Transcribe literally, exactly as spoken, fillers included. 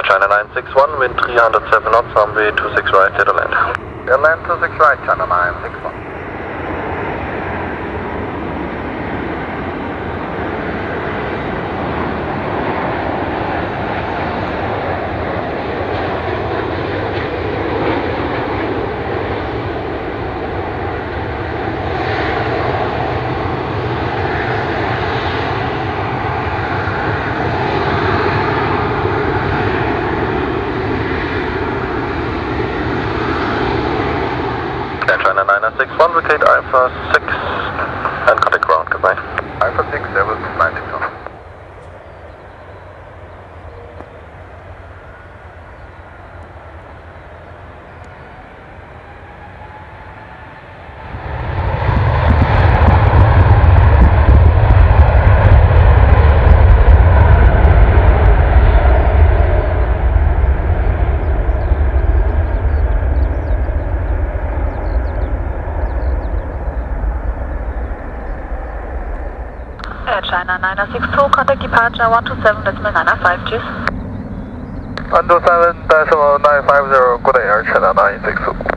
China nine six one, wind three hundred seven knots, runway two six right, clear to land. Clear land two six right, China nine six one. China nine six one, vacate Alpha six and contact ground, goodbye. Alpha six, level nine six one. China nine six two, contact departure one two seven decimal nine five, cheers. one two seven decimal nine five zero, good air, China nine six two.